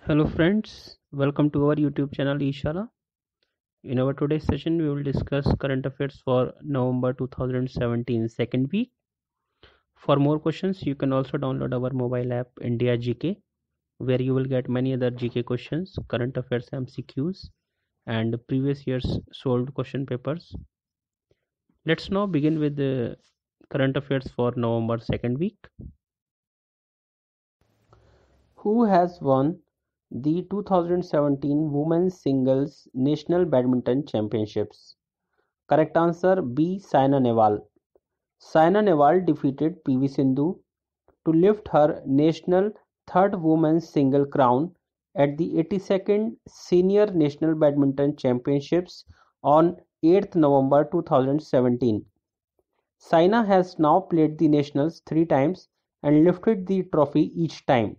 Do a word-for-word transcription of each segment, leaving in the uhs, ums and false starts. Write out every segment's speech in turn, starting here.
Hello friends, welcome to our YouTube channel Ishala. In our today's session, we will discuss current affairs for November two thousand seventeen second week. For more questions, you can also download our mobile app India G K, where you will get many other G K questions, current affairs M C Qs, and previous year's solved question papers. Let's now begin with the current affairs for November second week. Who has won the two thousand seventeen Women's Singles National Badminton Championships? Correct answer B. Saina Nehwal. Saina Nehwal defeated P V Sindhu to lift her national third women's single crown at the eighty-second Senior National Badminton Championships on eighth November two thousand seventeen. Saina has now played the nationals three times and lifted the trophy each time.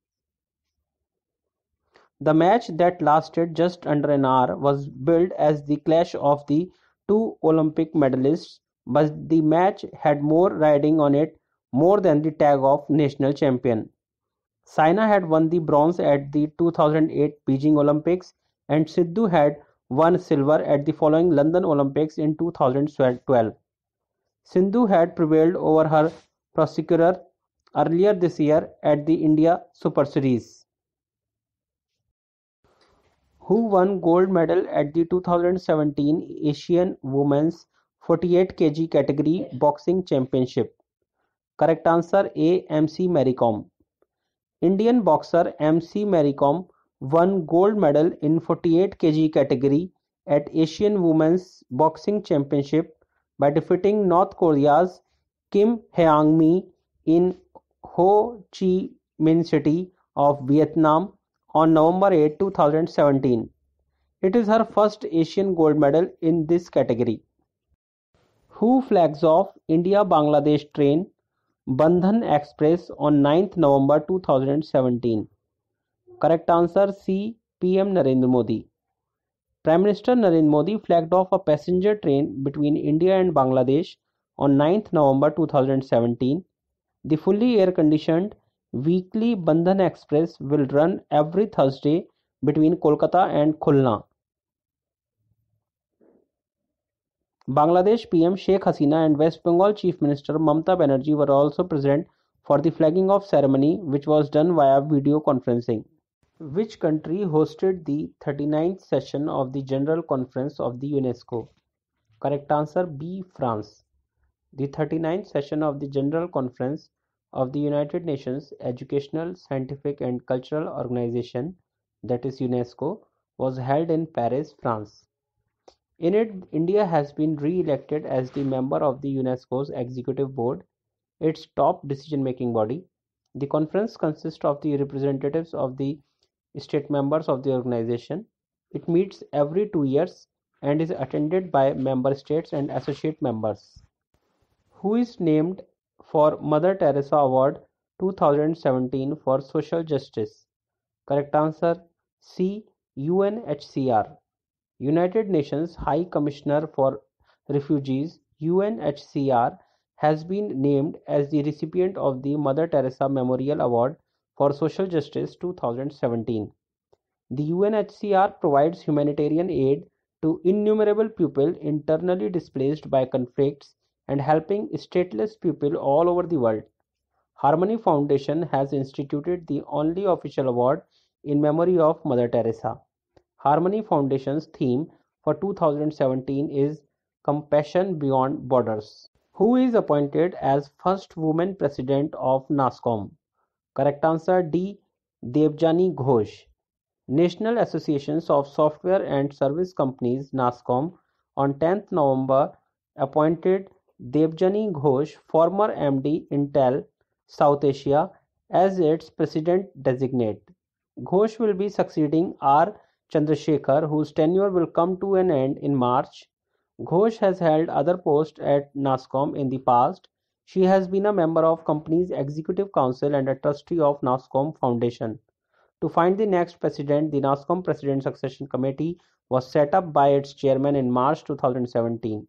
The match that lasted just under an hour was billed as the clash of the two Olympic medalists, but the match had more riding on it more than the tag of national champion. Saina had won the bronze at the two thousand eight Beijing Olympics and Sidhu had won silver at the following London Olympics in two thousand twelve. Sindhu had prevailed over her persecutor earlier this year at the India Super Series. Who won gold medal at the two thousand seventeen Asian Women's forty-eight kilograms category boxing championship? Correct answer A. M C Maricom. Indian boxer M C Maricom won gold medal in forty-eight kilograms category at Asian Women's Boxing Championship by defeating North Korea's Kim Heang-mi in Ho Chi Minh City of Vietnam on November eighth two thousand seventeen. It is her first Asian gold medal in this category. Who flags off India-Bangladesh train Bandhan Express on ninth November two thousand seventeen? Correct answer C. P M Narendra Modi. Prime Minister Narendra Modi flagged off a passenger train between India and Bangladesh on ninth November two thousand seventeen. The fully air-conditioned weekly Bandhan Express will run every Thursday between Kolkata and Khulna. Bangladesh P M Sheikh Hasina and West Bengal Chief Minister Mamata Banerjee were also present for the flagging off ceremony, which was done via video conferencing. Which country hosted the thirty-ninth session of the General Conference of the UNESCO? Correct answer B. France. The thirty-ninth session of the General Conference of the United Nations Educational, Scientific and Cultural Organization, that is UNESCO, was held in Paris, France. In it, India has been re-elected as the member of the UNESCO's Executive Board, its top decision-making body. The conference consists of the representatives of the state members of the organization. It meets every two years and is attended by member states and associate members. Who is named for Mother Teresa Award two thousand seventeen for Social Justice? Correct answer C. U N H C R. United Nations High Commissioner for Refugees U N H C R has been named as the recipient of the Mother Teresa Memorial Award for Social Justice two thousand seventeen. The U N H C R provides humanitarian aid to innumerable people internally displaced by conflicts and helping stateless people all over the world. Harmony Foundation has instituted the only official award in memory of Mother Teresa. Harmony Foundation's theme for two thousand seventeen is Compassion Beyond Borders. Who is appointed as first woman president of NASSCOM? Correct answer D. Debjani Ghosh. National Associations of Software and Service Companies NASSCOM on tenth November appointed Debjani Ghosh, former M D Intel South Asia, as its president designate. Ghosh will be succeeding R. Chandrasekhar, whose tenure will come to an end in March. Ghosh has held other posts at NASSCOM in the past. She has been a member of company's executive council and a trustee of NASSCOM Foundation. To find the next president, the NASSCOM President Succession Committee was set up by its chairman in March two thousand seventeen.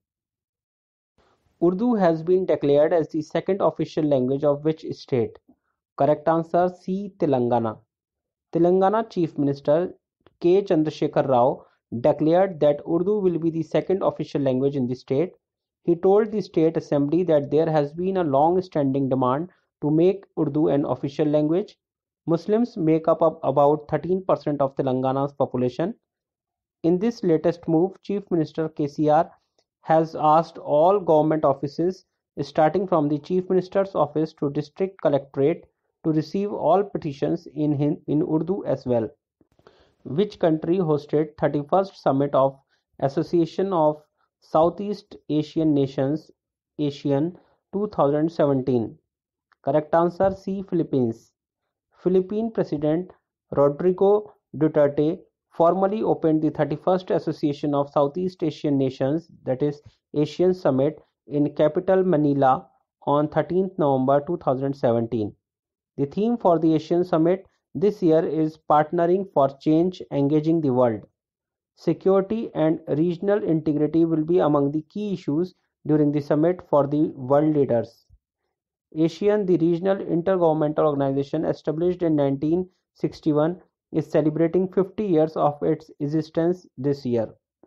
Urdu has been declared as the second official language of which state? Correct answer C. Telangana. Telangana Chief Minister K. Chandrasekhar Rao declared that Urdu will be the second official language in the state. He told the state assembly that there has been a long-standing demand to make Urdu an official language. Muslims make up about thirteen percent of Telangana's population. In this latest move, Chief Minister K C R has asked all government offices, starting from the Chief Minister's office to District Collectorate, to receive all petitions in, in Urdu as well. Which country hosted thirty-first Summit of Association of Southeast Asian Nations (ASEAN) twenty seventeen? Correct answer C. Philippines. Philippine President Rodrigo Duterte formally opened the thirty-first Association of Southeast Asian Nations, that is ASEAN Summit, in capital Manila on thirteenth November two thousand seventeen. The theme for the Asian Summit this year is Partnering for Change, Engaging the World. Security and regional integrity will be among the key issues during the summit for the world leaders. ASEAN, the regional intergovernmental organization established in nineteen sixty-one, is celebrating fifty years of its existence this year.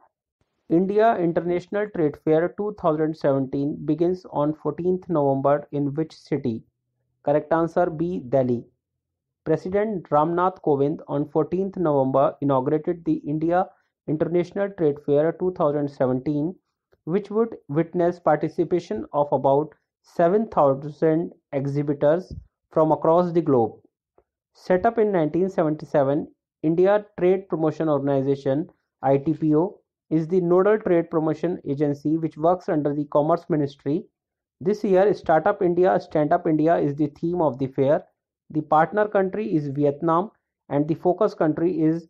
India International Trade Fair twenty seventeen begins on fourteenth November in which city? Correct answer B. Delhi. President Ramnath Kovind on fourteenth November inaugurated the India International Trade Fair twenty seventeen, which would witness participation of about seven thousand exhibitors from across the globe. Set up in nineteen seventy-seven, India Trade Promotion Organization I T P O is the nodal trade promotion agency which works under the Commerce Ministry. This year, Startup India, Stand Up India is the theme of the fair. The partner country is Vietnam and the focus country is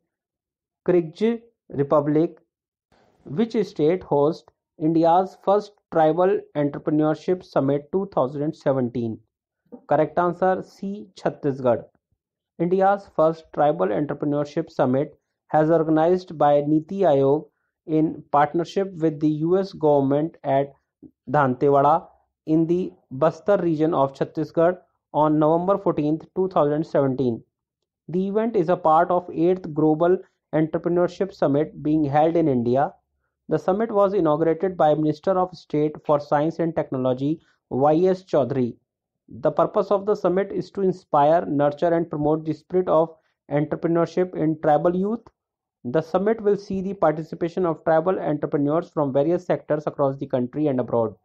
Kyrgyz Republic. Which state hosts India's first Tribal Entrepreneurship Summit twenty seventeen? Correct answer C. Chhattisgarh. India's first Tribal Entrepreneurship Summit has organized by Niti Aayog in partnership with the U S government at Dantewada in the Bastar region of Chhattisgarh on November fourteenth, twenty seventeen. The event is a part of eighth Global Entrepreneurship Summit being held in India. The summit was inaugurated by Minister of State for Science and Technology Y S Chaudhary. The purpose of the summit is to inspire, nurture and promote the spirit of entrepreneurship in tribal youth. The summit will see the participation of tribal entrepreneurs from various sectors across the country and abroad.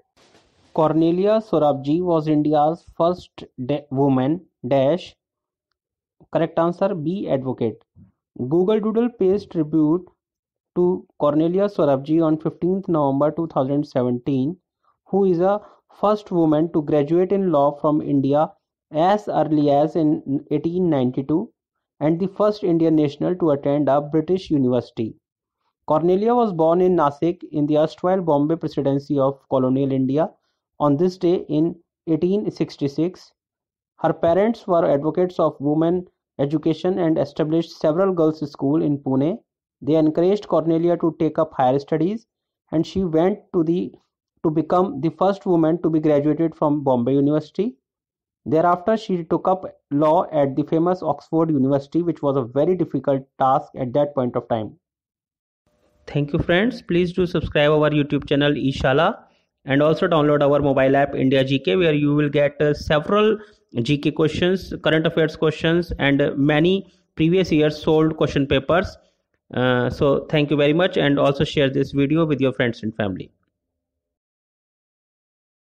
Cornelia Sorabji was India's first woman dash. Correct answer B. Advocate. Google Doodle pays tribute to Cornelia Sorabji on fifteenth November two thousand seventeen, who is a first woman to graduate in law from India as early as in eighteen ninety-two and the first Indian national to attend a British university. Cornelia was born in Nasik in the erstwhile Bombay Presidency of colonial India on this day in eighteen sixty-six. Her parents were advocates of women education and established several girls' schools in Pune. They encouraged Cornelia to take up higher studies and she went to the to become the first woman to be graduated from Bombay University. Thereafter, she took up law at the famous Oxford University, which was a very difficult task at that point of time. Thank you friends. Please do subscribe our YouTube channel Ishala and also download our mobile app India G K, where you will get uh, several G K questions, current affairs questions and uh, many previous years solved question papers. Uh, so thank you very much and also share this video with your friends and family.